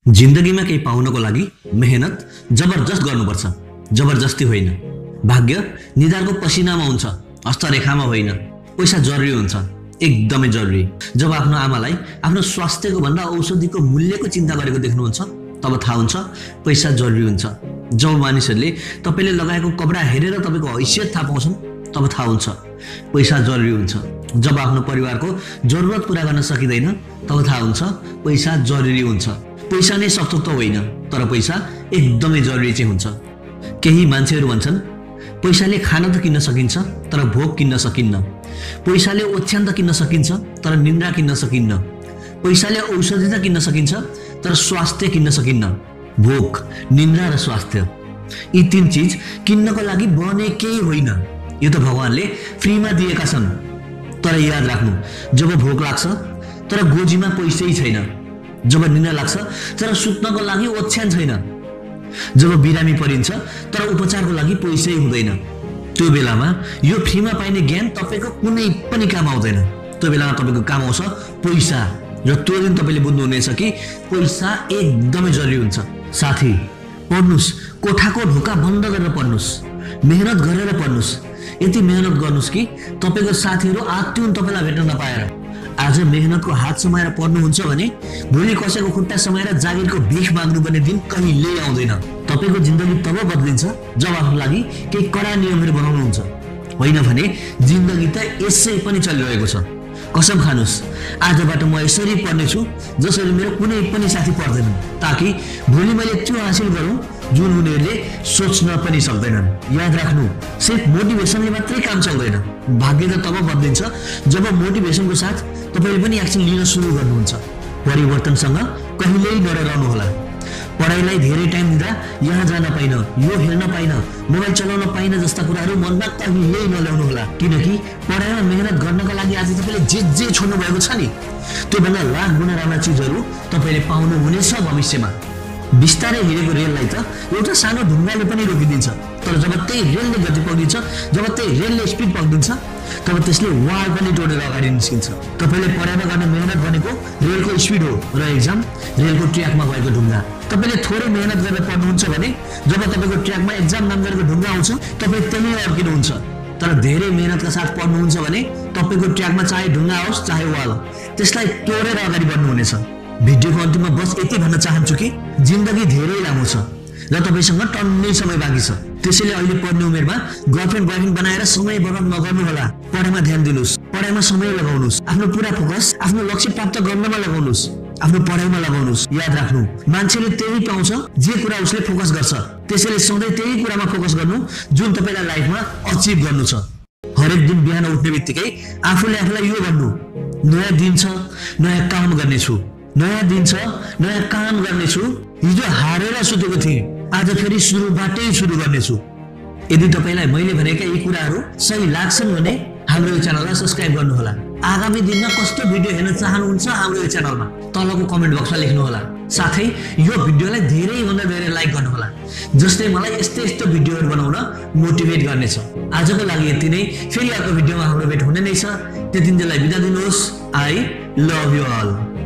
जिन्दगीमा केही पाउनको लागि मेहनत जबरजस्त गर्नुपर्छ, जबरजस्ती होइन। भाग्य निधारको पसिनामा हुन्छ, हस्तरेखामा होइन। पैसा जरुरी हुन्छ, एकदमै जरुरी। जब आफ्नो आमालाई आफ्नो स्वास्थ्यको भन्दा औषधिको मूल्यको चिन्ता गरेको देख्नुहुन्छ तब थाहा हुन्छ पैसा जरुरी हुन्छ। जब मानिसहरूले तपाईले लगाएको कपडा हेरेर तपाईको हैसियत थाहा पाउँछन् तब थाहा हुन्छ पैसा जरुरी हुन्छ। जब आफ्नो परिवारको जरुरत पूरा गर्न सकिँदैन तब थाहा हुन्छ पैसा जरुरी हुन्छ। पैसा नै सब त होइन, तर पैसा एकदमै जरुरी चाहिँ हुन्छ। केही मान्छेहरू भन्छन् पैसाले खान त किन्न सकिन्छ तर भोक किन्न सकिन्न। पैसाले ओछ्यान त किन्न सकिन्छ तर निन्द्रा किन्न सकिन्न। पैसाले औषधि त किन्न सकिन्छ तर स्वास्थ्य किन्न सकिन्न। भोक, निन्द्रा र स्वास्थ्य, यी तीन चीज किन्नको लागि बनेकै होइन। यो त भगवानले फ्रीमा दिएका छन्। तर याद राख्नु, जब भोक लाग्छ तर गोजीमा पैसै छैन, जब निन्द्रा लाग्छ तर सुत्नको लागि ओछ्यान छैन, जब बिरामी परिन्छ तर उपचारको लागि पैसै हुँदैन, त्यो बेलामा यो फ्रीमा पाइने ज्ञान तपाईको कुनै पनि काम आउँदैन। त्यो बेलामा तपाईको काम आउँछ पैसा। र त्यो दिन तपाईले बुझ्नुहुनेछ कि पैसा एकदमै जरुरी हुन्छ। साथी, पढ्नुस्, कोठाको ढोका बन्द गरेर पढ्नुस्, मेहनत गरेर पढ्नुस्। यति मेहनत गर्नुस् कि तपाईको साथीहरू आत्तिउन् तपाईलाई भेट्न नपाएर। आज मेहनतको हात समाएर पढ्नुहुन्छ भने भोलि कसैको खुट्टा समाएर जागिरको भिख माग्नुपर्ने दिन कहिल्यै आउँदैन। तपाईको जिन्दगी तब बदलिन्छ जब आफ्नो लागि केही कडा नियमहरू बनाउनुहुन्छ। होइन भने जिन्दगी त यसै पनि चलिरहेको छ। कसम खानुस्, आजबाट म यसरी पढ्नेछु जसरी मेरो कुनै पनि साथी पढ्दैनन्, ताकि भोलि मैले त्यो हासिल गरौँ जुन उनीहरूले सोच्न पनि सक्दैनन्। याद राख्नु, सिर्फ मोटिभेसनले मात्रै काम चल्दैन। भाग्य त तब बदलिन्छ जब मोटिभेसनको साथ तपाईले पनि एक्सन लिन सुरु गर्नुहुन्छ। परिवर्तनसँग कहिल्यै नडराउनु होला। पढाइलाई धेरै टाइम दिँदा यहाँ जान पाइन, यो हेर्न पाइन, मोबाइल चलाउन पाइन जस्ता कुराहरू मनमा कहिल्यै नल्याउनु होला। किनकि पढाइमा मेहनत गर्नका लागि आज तपाईले जे छोड्नु भएको छ नि, त्यो भन्दा लाख गुणा राम्रा चिजहरू तपाईले पाउनु हुनेछ भविष्यमा। बिस्तारै हिँडेको रेललाई त एउटा सानो ढुङ्गाले पनि रोकिदिन्छ, तर जब त्यही रेलले गति पक्रिन्छ, जब त्यही रेलले स्पिड पक्रिन्छ, तब त्यसले वाल पनि तोडेर अगाडि निस्किन्छ। तपाईले पढाइमा गर्ने मेहनत भनेको रेलको स्पिड हो र एक्जाम रेलको ट्र्याकमा भएको ढुङ्गा। तपाईले थोरै मेहनत गरेर पढ्नुहुन्छ भने जब तपाईको ट्र्याकमा एक्जाम नाम गरेको ढुङ्गा आउँछ तपाई त्यही अड्किनुहुन्छ। तर धेरै मेहनतका साथ पढ्नुहुन्छ भने तपाईको ट्र्याकमा चाहे ढुङ्गा आओस् चाहे वाल, त्यसलाई तोडेर अगाडि बढ्नुहुनेछ। भिडियोको अन्तिममा बस यति भन्न चाहन्छु कि जिन्दगी धेरै लामो छ र तपाईसँग टन्नै समय बाँकी छ। त्यसैले अहिले पढ्ने उमेरमा गर्लफ्रेन्ड बयफ्रेन्ड बनाएर समय बर्बाद नगर्नु होला। पढाइमा ध्यान दिनुस्, पढाइमा समय लगाउनुस्, आफ्नो पुरा फोकस आफ्नो लक्ष्य प्राप्त गर्नमा लगाउनुस्, आफ्नो पढाइमा लगाउनुस्। याद राख्नु, मान्छेले त्यही पाउँछ जे कुरा उसले फोकस गर्छ। त्यसैले सधैँ त्यही कुरामा फोकस गर्नु जुन तपाईलाई लाइफमा अचिभ गर्नु छ। हरेक दिन बिहान उठ्ने बित्तिकै आफूले आफूलाई यो भन्नु, नयाँ दिन छ, नयाँ काम गर्नेछु, नयाँ दिन छ, नयाँ काम गर्नेछु। हिजो हारेर सुतेको थिएँ, आज फेरि सुरुबाटै सुरु गर्नेछु। यदि तपाईलाई मैले भनेका यी कुराहरू सही लाग्छन् भने हाम्रो यो च्यानललाई सब्स्क्राइब गर्नुहोला। आगामी दिनमा कस्तो भिडियो हेर्न चाहनुहुन्छ हाम्रो यो च्यानलमा तलको कमेन्ट बक्समा लेख्नुहोला। साथै यो भिडियोलाई धेरैभन्दा धेरै लाइक गर्नुहोला, जसले मलाई यस्तो भिडियोहरू बनाउन मोटिभेट गर्नेछ। आजको लागि यति नै। फेरि अर्को भिडियोमा हाम्रो भेट हुने नै छ। त्यतिन्जेललाई बिदा दिनुहोस्। I love you all.